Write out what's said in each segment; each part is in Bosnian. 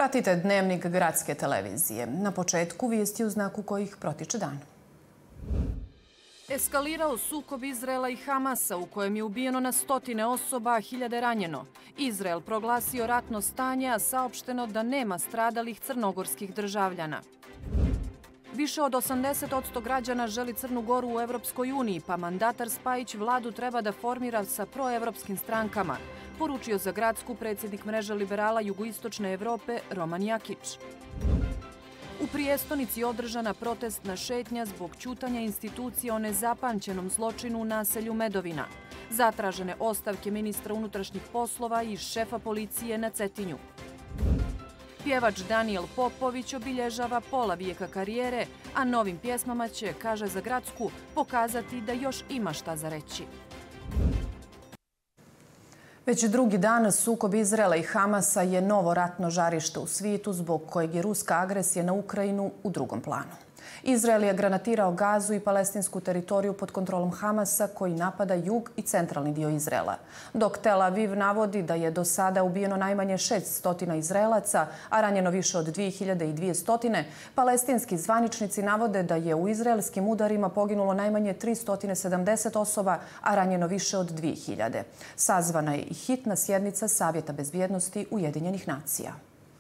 Pratite Dnevnik gradske televizije. Na početku vijesti u znaku kojih protiče dan. Eskalirao sukob Izraela i Hamasa u kojem je ubijeno na stotine osoba, a hiljade ranjeno. Izrael proglasio ratno stanje, a saopšteno da nema stradalih crnogorskih državljana. Više od 80% građana želi Crnu Goru u Evropskoj uniji, pa mandatar Spajić vladu treba da formira sa proevropskim strankama, poručio za gradsku predsjednik mreže liberala jugoistočne Evrope Roman Jakić. U prijestonici održana protestna šetnja zbog ćutanja institucija o nezapamćenom zločinu u naselju Medovina. Zatražene ostavke ministra unutrašnjih poslova i šefa policije na Cetinju. Pjevač Daniel Popović obilježava pola vijeka karijere, a novim pjesmama će, kaže za gradsku, pokazati da još ima šta za reći. Već drugi dan sukob Izraela i Hamasa je novo ratno žarište u svijetu zbog kojeg je ruska agresija na Ukrajinu u drugom planu. Izrael je granatirao Gazu i palestinsku teritoriju pod kontrolom Hamasa koji napada jug i centralni dio Izraela. Dok Tel Aviv navodi da je do sada ubijeno najmanje 600 Izraelaca, a ranjeno više od 2200, palestinski zvaničnici navode da je u izraelskim udarima poginulo najmanje 370 osoba, a ranjeno više od 2000. Sazvana je i hitna sjednica Savjeta bezbjednosti Ujedinjenih nacija.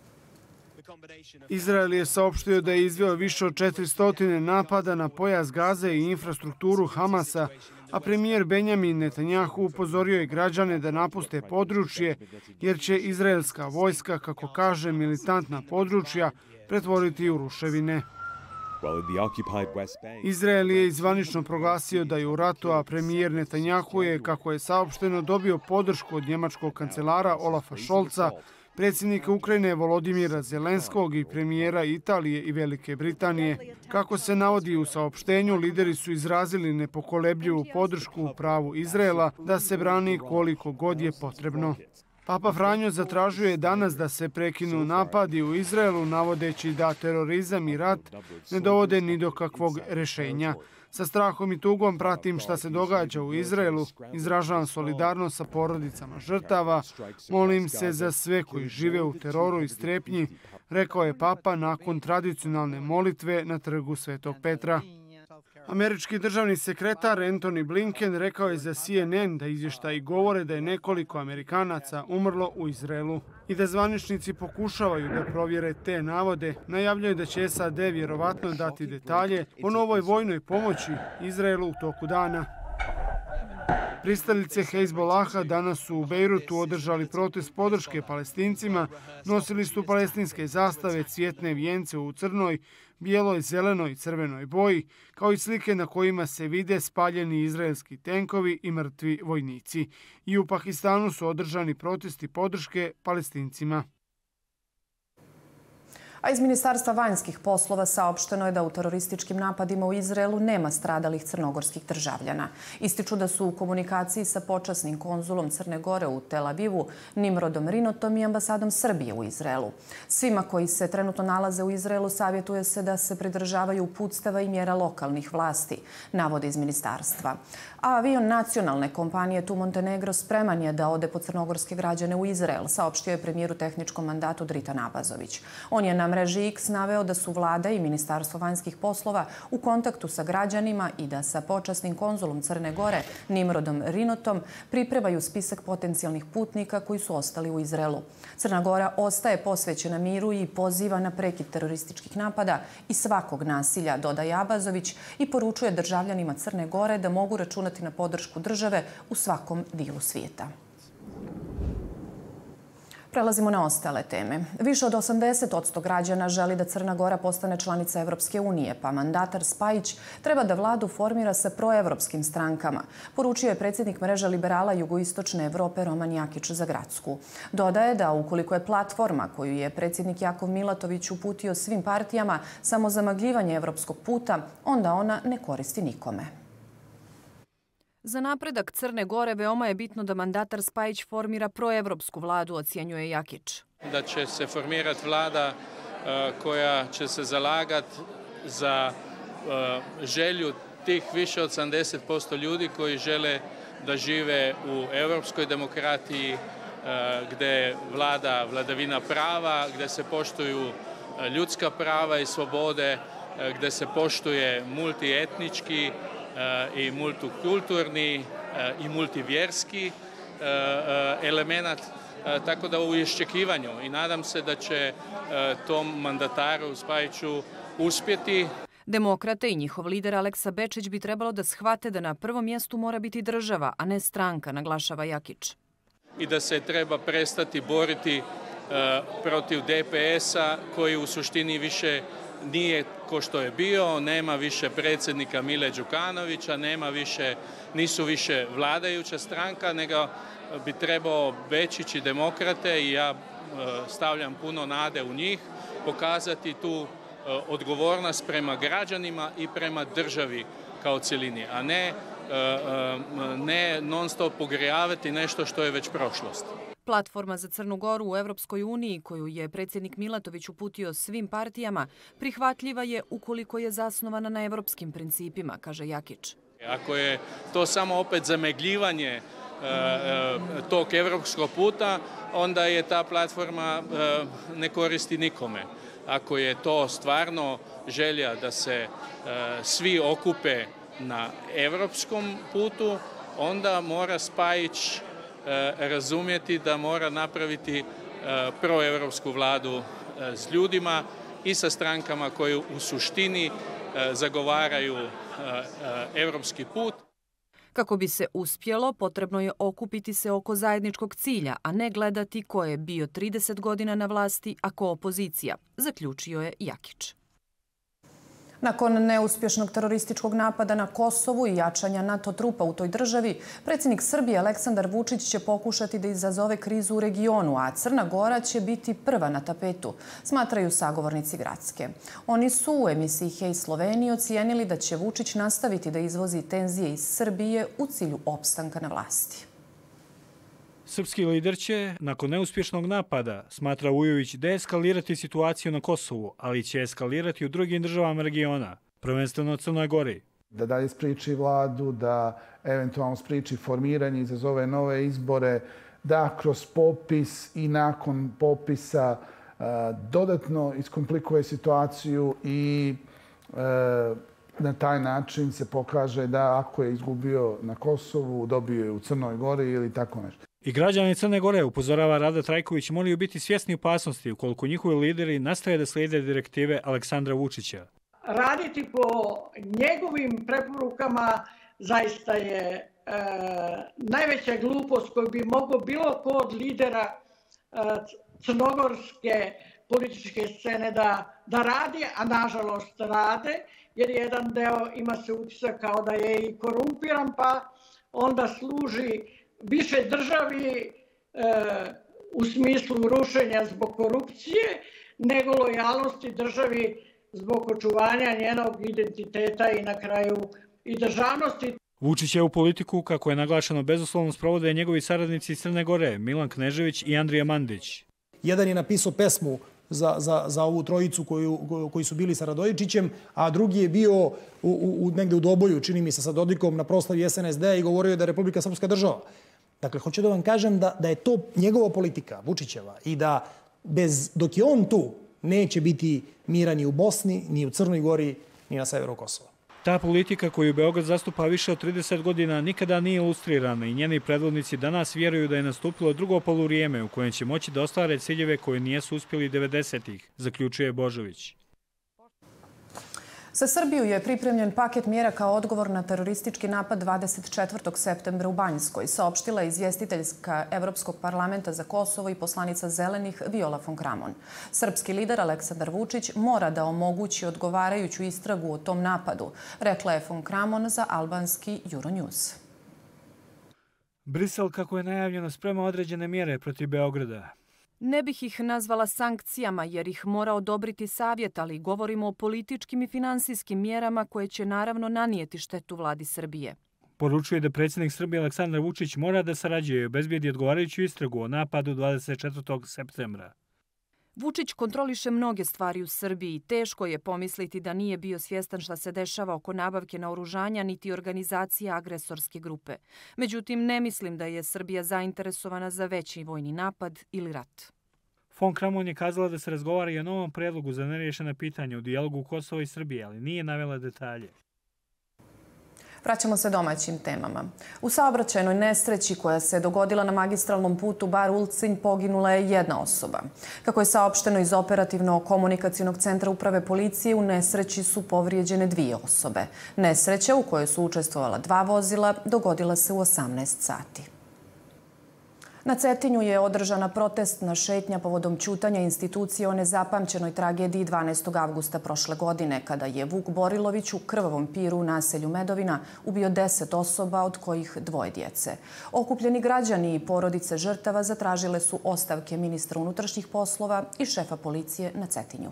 Izrael je saopštio da je izveo više od 400 napada na pojas Gaze i infrastrukturu Hamasa, a premijer Benjamin Netanjahu upozorio je građane da napuste područje jer će izraelska vojska, kako kaže, militantna područja pretvoriti u ruševine. Izrael je zvanično proglasio da je u ratu, a premijer Netanjahu je, kako je saopšteno, dobio podršku od njemačkog kancelara Olafa Scholza, predsjednika Ukrajine Volodimira Zelenskog i premijera Italije i Velike Britanije. Kako se navodi u saopštenju, lideri su izrazili nepokolebljivu podršku u pravu Izraela da se brani koliko god je potrebno. Papa Franjo zatražuje danas da se prekinu napadi u Izraelu, navodeći da terorizam i rat ne dovode ni do kakvog rješenja. Sa strahom i tugom pratim šta se događa u Izraelu, izražavam solidarnost sa porodicama žrtava, molim se za sve koji žive u teroru i strepnji, rekao je Papa nakon tradicionalne molitve na trgu Svetog Petra. Američki državni sekretar Antony Blinken rekao je za CNN da izvještaji govore da je nekoliko Amerikanaca umrlo u Izraelu i da zvaničnici pokušavaju da provjere te navode. Najavljaju da će SAD vjerovatno dati detalje o novoj vojnoj pomoći Izraelu u toku dana. Pristalice Hezbolaha danas su u Bejrutu održali protest podrške Palestincima, nosili su palestinske zastave, cvjetne vijence u crnoj, bijeloj, zelenoj i crvenoj boji, kao i slike na kojima se vide spaljeni izraelski tenkovi i mrtvi vojnici. I u Pakistanu su održani protesti podrške Palestincima. A iz Ministarstva vanjskih poslova saopšteno je da u terorističkim napadima u Izraelu nema stradalih crnogorskih državljana. Ističu da su u komunikaciji sa počasnim konzulom Crne Gore u Tel Avivu, Nimrodom Rinotom i ambasadom Srbije u Izraelu. Svima koji se trenutno nalaze u Izraelu savjetuje se da se pridržavaju uputstava i mjera lokalnih vlasti, navode iz ministarstva. A avion nacionalne kompanije Tu Montenegro spreman je da ode po crnogorske građane u Izrael, saopštio je premijer u tehničkom mandatu Dritan Abazović. On je na mreži X naveo da su vlada i Ministarstvo vanjskih poslova u kontaktu sa građanima i da sa počasnim konzulom Crne Gore Nimrodom Rinotom pripremaju spisak potencijalnih putnika koji su ostali u Izraelu. Crna Gora ostaje posvećena miru i poziva na prekid terorističkih napada i svakog nasilja, dodaje Abazović, i poručuje državljanima Crne Gore da mogu računati na podršku države u svakom dijelu svijeta. Prelazimo na ostale teme. Više od 80% građana želi da Crna Gora postane članica Evropske unije, pa mandatar Spajić treba da vladu formira sa proevropskim strankama, poručio je predsjednik mreže liberala jugoistočne Evrope Roman Jakić za gradsku. Dodaje da ukoliko je platforma koju je predsjednik Jakov Milatović uputio svim partijama samo zamagljivanje evropskog puta, onda ona ne koristi nikome. Za napredak Crne Gore veoma je bitno da mandatar Spajić formira proevropsku vladu, ocjenjuje Jakić. Da će se formirati vlada koja će se zalagati za želju tih više od 70% ljudi koji žele da žive u evropskoj demokratiji, gde vlada vladavina prava, gde se poštuju ljudska prava i slobode, gde se poštuje multietnički i multikulturni i multivjerski element, tako da u iščekivanju i nadam se da će tom mandataru Spajiću uspjeti. Demokrate i njihov lider Aleksa Bečić bi trebalo da shvate da na prvom mjestu mora biti država, a ne stranka, naglašava Jakić. I da se treba prestati boriti protiv DPS-a koji u suštini više nije ko što je bio, nema više predsjednika Mile Đukanovića, nisu više vladajuća stranka, nego bi trebao Bečić i demokrate, i ja stavljam puno nade u njih, pokazati tu odgovornost prema građanima i prema državi kao cjelini, a ne non stop pogrijavati nešto što je već prošlost. Platforma za Crnu Goru u Evropskoj uniji, koju je predsjednik Milatović uputio svim partijama, prihvatljiva je ukoliko je zasnovana na evropskim principima, kaže Jakić. Ako je to samo opet zamegljivanje tog evropskog puta, onda je ta platforma ne koristi nikome. Ako je to stvarno želja da se svi okupe na evropskom putu, onda mora Spajić razumjeti da mora napraviti proevropsku vladu s ljudima i sa strankama koje u suštini zagovaraju evropski put. Kako bi se uspjelo, potrebno je okupiti se oko zajedničkog cilja, a ne gledati ko je bio 30 godina na vlasti, a ko opozicija, zaključio je Jakić. Nakon neuspješnog terorističkog napada na Kosovu i jačanja NATO trupa u toj državi, predsjednik Srbije Aleksandar Vučić će pokušati da izazove krizu u regionu, a Crna Gora će biti prva na tapetu, smatraju sagovornici Gradske. Oni su u emisiji Hej Sloveniji ocijenili da će Vučić nastaviti da izvozi tenzije iz Srbije u cilju opstanka na vlasti. Srpski lider će, nakon neuspješnog napada, smatra Vujović, deeskalirati situaciju na Kosovu, ali će eskalirati u drugim državama regiona, prvenstveno Crnoj Gori. Da dalje spriči vladu, da eventualno spriči formiranje, izazove nove izbore, da kroz popis i nakon popisa dodatno iskomplikuje situaciju i na taj način se pokaže da ako je izgubio na Kosovu, dobio je u Crnoj Gori ili tako nešto. I građani Crne Gore, upozorava Rada Trajković, moraju biti svjesni opasnosti ukoliko njihovi lideri nastave da slijede direktive Aleksandra Vučića. Raditi po njegovim preporukama zaista je najveća glupost koju bi mogao bilo ko od lidera crnogorske političke scene da radi, a nažalost rade, jer jedan deo ima se utisak kao da je i korumpiran, pa onda služi više državi u smislu rušenja zbog korupcije, nego lojalnosti državi zbog očuvanja njenog identiteta i na kraju i državnosti. Vučić je u politiku, kako je naglašeno, bezuslovno sprovode njegovi saradnici iz Crne Gore, Milan Knežević i Andrija Mandić. Jedan je napisao pesmu za ovu trojicu koji su bili sa Radojičićem, a drugi je bio negde u Doboju, čini mi se, sa Dodikom na proslavi SNSD-a i govorio je da je Republika Srpska država. Dakle, hoću da vam kažem da je to njegova politika, Vučićeva, i da dok je on tu, neće biti mira ni u Bosni, ni u Crnoj Gori, ni na severu Kosova. Ta politika koju Beograd zastupa više od 30 godina nikada nije ilustrirana i njeni predvodnici danas vjeruju da je nastupilo drugo poluvrijeme u kojem će moći da ostvare ciljeve koje nijesu uspjeli 90-ih, zaključuje Božović. Za Srbiju je pripremljen paket mjera kao odgovor na teroristički napad 24. septembra u Banjskoj, saopštila je izvjestiteljska Evropskog parlamenta za Kosovo i poslanica Zelenih Viola von Kramon. Srpski lider Aleksandar Vučić mora da omogući odgovarajuću istragu o tom napadu, rekla je von Kramon za albanski Euronews. Brisel, kako je najavljeno, sprema određene mjere protiv Beograda. Ne bih ih nazvala sankcijama jer ih mora odobriti savjet, ali govorimo o političkim i finansijskim mjerama koje će naravno nanijeti štetu vladi Srbije. Poručuje da predsjednik Srbije Aleksandar Vučić mora da sarađuje i obezbijedi odgovarajuću istragu o napadu 24. septembra. Vučić kontroliše mnoge stvari u Srbiji. Teško je pomisliti da nije bio svjestan šta se dešava oko nabavke naoružanja niti organizacije agresorske grupe. Međutim, ne mislim da je Srbija zainteresovana za veći vojni napad ili rat. Von Kramon je kazala da se razgovara i o novom predlogu za nerješena pitanja u dijalogu Kosova i Srbije, ali nije navela detalje. Vraćamo se domaćim temama. U saobraćajnoj nesreći koja se dogodila na magistralnom putu Bar-Ulcinj poginula je jedna osoba. Kako je saopšteno iz operativno-komunikacionog centra uprave policije, u nesreći su povrijeđene 2 osobe. Nesreća u kojoj su učestvovala 2 vozila dogodila se u 18 sati. Na Cetinju je održana protestna šetnja povodom ćutanja institucije o nezapamćenoj tragediji 12. avgusta prošle godine, kada je Vuk Borilović u krvavom piru u naselju Medovina ubio 10 osoba, od kojih 2 djece. Okupljeni građani i porodice žrtava zatražile su ostavke ministra unutrašnjih poslova i šefa policije na Cetinju.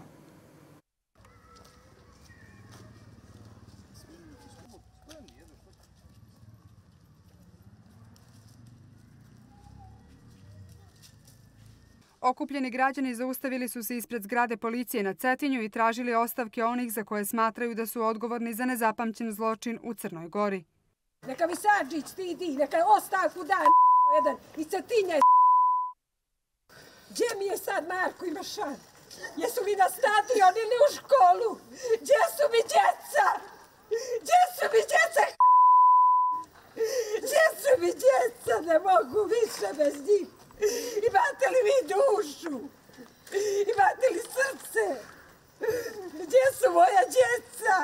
Okupljeni građani zaustavili su se ispred zgrade policije na Cetinju i tražili ostavke onih za koje smatraju da su odgovorni za nezapamćen zločin u Crnoj Gori. Neka Visadžić stidi, neka ostavku da jedan i Cetinja je. Gdje mi je sad Marko i Mašan? Jesu li na stadion ili u školu? Gdje su mi djeca? Gdje su mi djeca? Gdje su mi djeca? Ne mogu više bez njih. Imate li vi dušu? Imate li srce? Gdje su moja djeca?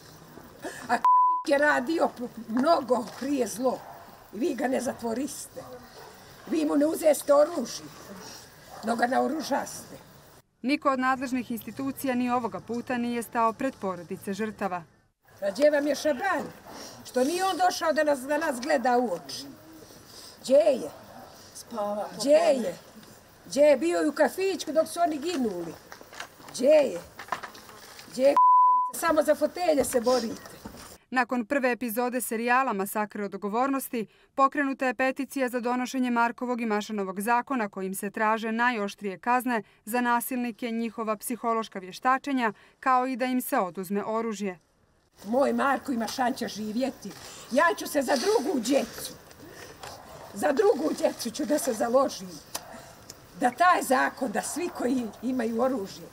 A je radio mnogo prije zlo. I vi ga ne zatvoriste. Vi mu ne uzeste oružje, no ga naoružaste. Niko od nadležnih institucija ni ovoga puta nije stao pred porodice žrtava. A gdje vam je Šaban? Što nije on došao da nas gleda u oči? Gdje je? Gdje je? Gdje je bio i u kafićku dok su oni ginuli? Gdje je? Gdje je k***avice? Samo za fotelje se borite. Nakon prve epizode serijala Masakr od odgovornosti, pokrenuta je peticija za donošenje Markovog i Mašanovog zakona kojim se traže najoštrije kazne za nasilnike, njihova psihološka vještačenja, kao i da im se oduzme oružje. Moj Marko i Mašan će živjeti. Ja ću se za drugu djecu. Za drugu djecu ću da se založim. Da taj zakon, da svi koji imaju oružje,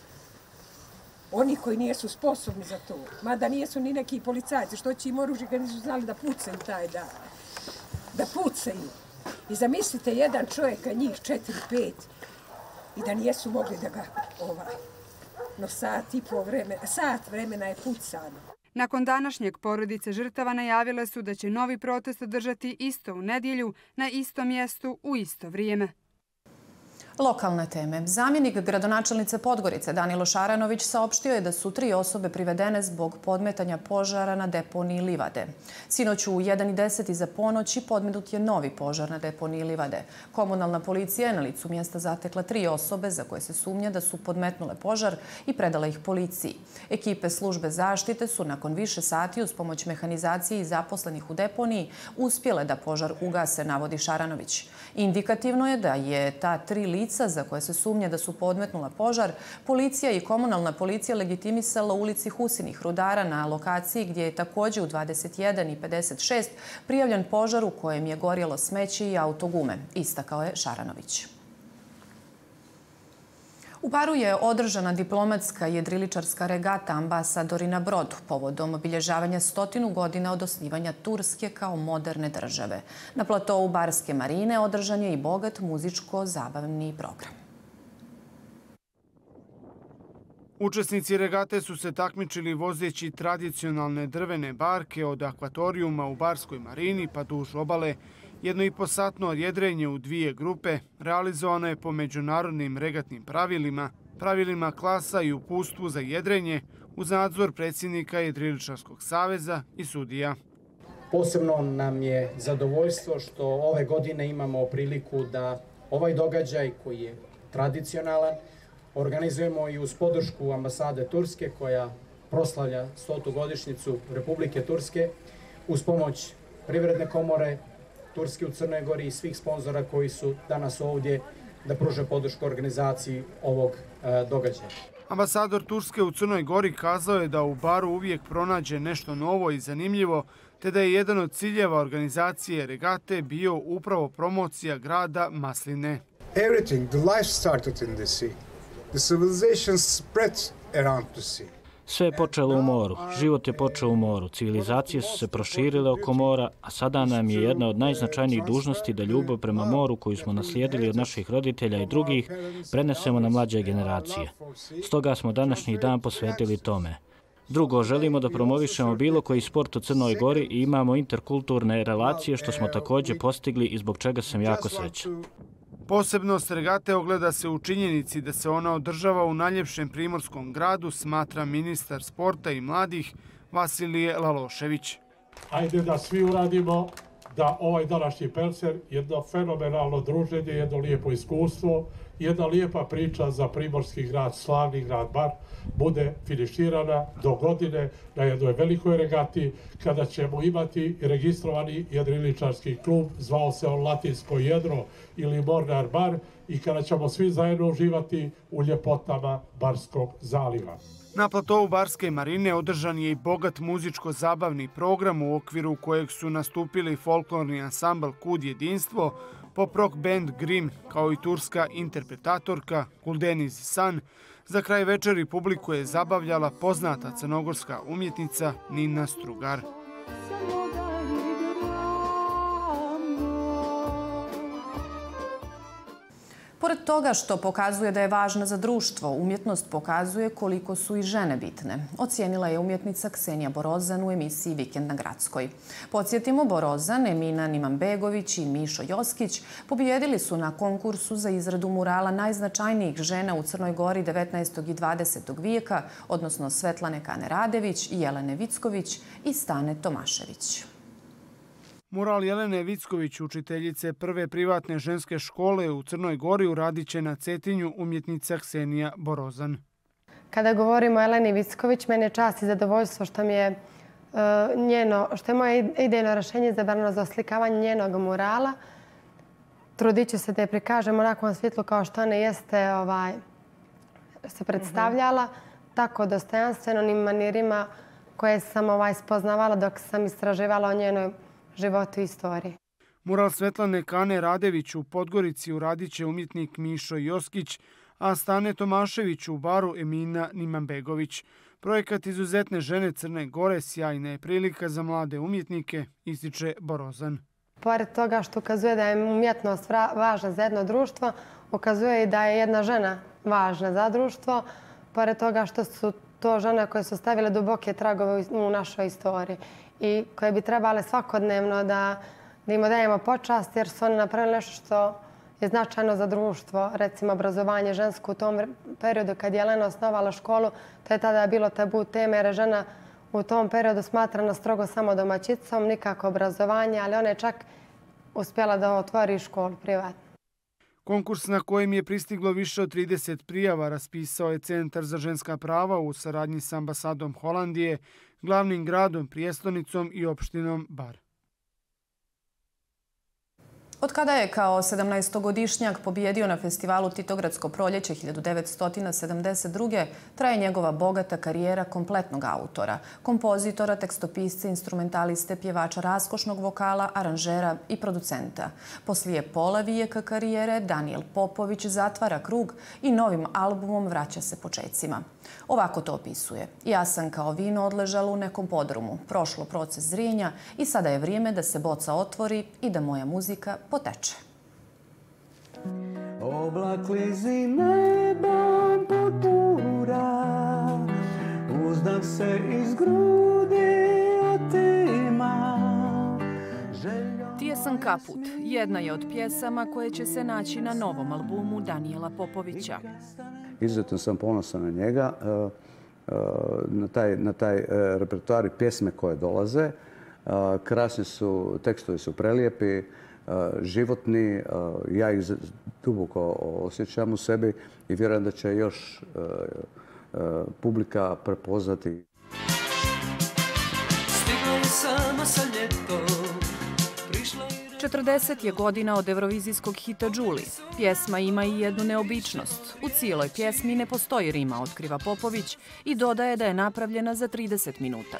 oni koji nisu sposobni za to, mada nisu ni neki policajci, što će im oružje kad nisu znali da pucaju taj dan. Da pucaju. I zamislite jedan čovjek, a njih 4-5, i da nisu mogli da ga no sat vremena je pucano. Nakon današnjeg porodice žrtava najavile su da će novi protest održati isto u nedjelju, na istom mjestu, u isto vrijeme. Lokalne teme. Zamjenik gradonačelnice Podgorice Danilo Šaranović saopštio je da su 3 osobe privedene zbog podmetanja požara na deponiji Livade. Sinoć u 1:10 iza ponoći podmetnut je novi požar na deponiji Livade. Komunalna policija je na licu mjesta zatekla 3 osobe za koje se sumnja da su podmetnule požar i predala ih policiji. Ekipe službe zaštite su nakon više sati uz pomoć mehanizacije i zaposlenih u deponiji uspjele da požar ugase, navodi Šaranović. Indikativno je da je ta 3 lica za koje se sumnja da su podmetnula požar, policija i komunalna policija legitimisala u ulici Husinih Rudara na lokaciji gdje je također u 21:56 prijavljen požar u kojem je gorjelo smeće i autogume, istakao je Šaranović. U Baru je održana diplomatska jedriličarska regata Ambasadori na brodu povodom obilježavanja 100 godina od osnivanja Turske kao moderne države. Na platovu Barske marine održan je i bogat muzičko-zabavni program. Učesnici regate su se takmičili vozeći tradicionalne drvene barke od akvatorijuma u Barskoj marini pa duž obale. 1,5-satno jedrenje u 2 grupe realizovano je po međunarodnim regatnim pravilima klasa i uputstvu za jedrenje uz nadzor predsjednika Jedriličarskog saveza i sudija. Posebno nam je zadovoljstvo što ove godine imamo priliku da ovaj događaj koji je tradicionalan organizujemo i uz podršku ambasade Turske koja proslavlja 100. godišnjicu Republike Turske uz pomoć Privredne komore Turske u Crnoj Gori i svih sponzora koji su danas ovdje da pruže podršku organizaciji ovog događaja. Ambasador Turske u Crnoj Gori kazao je da u baru uvijek pronađe nešto novo i zanimljivo, te da je jedan od ciljeva organizacije regate bio upravo promocija grada masline. Everything, the life started in the sea. The civilization spread around the sea. Sve je počelo u moru, život je počeo u moru, civilizacije su se proširile oko mora, a sada nam je jedna od najznačajnijih dužnosti da ljubav prema moru koju smo naslijedili od naših roditelja i drugih prenesemo na mlađe generacije. Stoga smo današnji dan posvetili tome. Drugo, želimo da promovišemo bilo koji sport u Crnoj Gori i imamo interkulturne relacije što smo također postigli i zbog čega sam jako srećan. Posebnost regate ogleda se u činjenici da se ona održava u najljepšem primorskom gradu, smatra ministar sporta i mladih Vasilije Lalošević. Ajde da svi uradimo da ovaj današnji Pelcer, jedno fenomenalno druženje, jedno lijepo iskustvo, jedna lijepa priča za primorski grad, slavni grad Bar, bude finiširana do godine na jednoj velikoj regati kada ćemo imati registrovani jedriličarski klub, zvao se on Latinsko jedro ili Mornar Bar, i kada ćemo svi zajedno uživati u ljepotama Barskog zaliva. Na platovu Barske marine održan je i bogat muzičko-zabavni program u okviru kojeg su nastupili folklorni ansambl Kud jedinstvo, pop rock band Grim, kao i turska interpretatorka Guldeniz San. Za kraj večeri publiku je zabavljala poznata crnogorska umjetnica Nina Strugar. Pored toga što pokazuje da je važna za društvo, umjetnost pokazuje koliko su i žene bitne. Ocijenila je umjetnica Ksenija Borozan u emisiji Vikend na Gradskoj. Podsjetimo, Borozan, Emina Nimanbegović i Mišo Joskić pobijedili su na konkursu za izradu murala najznačajnijih žena u Crnoj Gori 19. i 20. vijeka, odnosno Svetlane Kane Radević, Jelene Vicković i Stane Tomašević. Mural Jelene Vicković, učiteljice prve privatne ženske škole u Crnoj Gori, uradit će na Cetinju umjetnica Ksenija Borozan. Kada govorimo o Jeleni Vicković, meni je čast i zadovoljstvo što mi je što je moje idejno rješenje izabrano za oslikavanje njenog murala. Trudit ću se da je prikažem onako na svjetlu kao što ona jeste se predstavljala, tako dostojanstvenim manirima koje sam spoznavala dok sam istraživala o njenoj životu i istoriji. Mural Svetlane Kane Radević u Podgorici uradit će umjetnik Mišo Joskić, a Stane Tomašević u baru Emina Nimanbegović. Projekat Izuzetne žene Crne Gore sjajna je prilika za mlade umjetnike, ističe Borozan. Pored toga što ukazuje da je umjetnost važna za jedno društvo, ukazuje i da je jedna žena važna za društvo, pored toga što su to žene koje su stavile duboke tragove u našoj istoriji i koje bi trebale svakodnevno da im odajemo počast jer su one napravili nešto što je značajno za društvo. Recimo, obrazovanje žensko u tom periodu kad je Jelena osnovala školu, to je tada bilo tabu teme jer je žena u tom periodu smatrana strogo samo domaćicom, nikako obrazovanje, ali ona je čak uspjela da otvori školu privatno. Konkurs na kojem je pristiglo više od 30 prijava raspisao je Centar za ženska prava u saradnji s ambasadom Holandije, glavnim gradom, prijestonicom i opštinom Bar. Od kada je kao 17-godišnjak pobjedio na festivalu Titogradsko proljeće 1972. traje njegova bogata karijera kompletnog autora, kompozitora, tekstopisca, instrumentaliste, pjevača raskošnog vokala, aranžera i producenta. Poslije pola vijeka karijere Danijel Popović zatvara krug i novim albumom vraća se počecima. Ovako to opisuje. Ja sam kao vino odležala u nekom podrumu, prošlo proces zrinja i sada je vrijeme da se boca otvori i da moja muzika poteče. Oblak klizi nebom potura, uzdah se iz grudi otima. Tijesan kaput jedna je od pjesama koje će se naći na novom albumu Danijela Popovića. Izuzetno sam ponosan na njega, na taj repertoar i pjesme koje dolaze. Krasni su, tekstovi su prelijepi, životni, ja ih duboko osjećam u sebi i vjerujem da će još publika prepoznati. Stigla je sama sa ljetom, prišla i 40 je godina od evrovizijskog hita Đuli. Pjesma ima i jednu neobičnost. U cijeloj pjesmi ne postoji rima, otkriva Popović i dodaje da je napravljena za 30 minuta.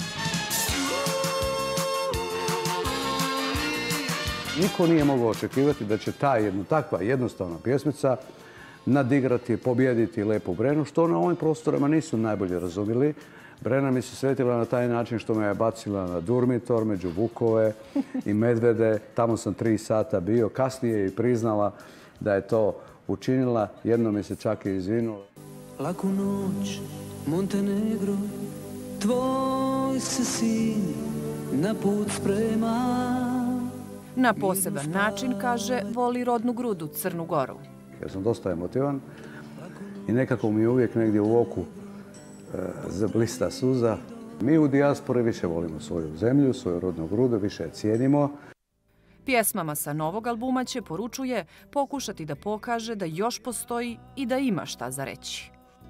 Niko nije mogao očekivati da će ta takva jednostavna pjesmica nadigrati, pobjediti Lepu Brenu, što na ovim prostorama nisu najbolje razumjeli. Brena mi se svetila na taj način što me je bacila na Durmitor, među vukove i medvede. Tamo sam 3 sata bio. Kasnije je i priznala da je to učinila. Jedno mi se čak i izvinula. Laku noć, Montenegro, tvoj se sin na put sprema. Na poseban način, kaže, voli rodnu grudu Crnu Goru. Ja sam dosta emotivan i nekako mi je uvijek negdje u oku zablista suza. Mi u dijaspori više volimo svoju zemlju, svoju rodnu grudu, više je cijenimo. Pjesmama sa novog albuma će, poručuje, pokušati da pokaže da još postoji i da ima šta za reći.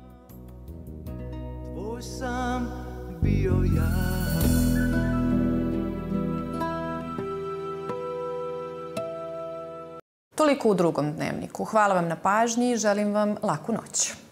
Tvoj sam bio ja. Toliko u drugom dnevniku. Hvala vam na pažnji i želim vam laku noć.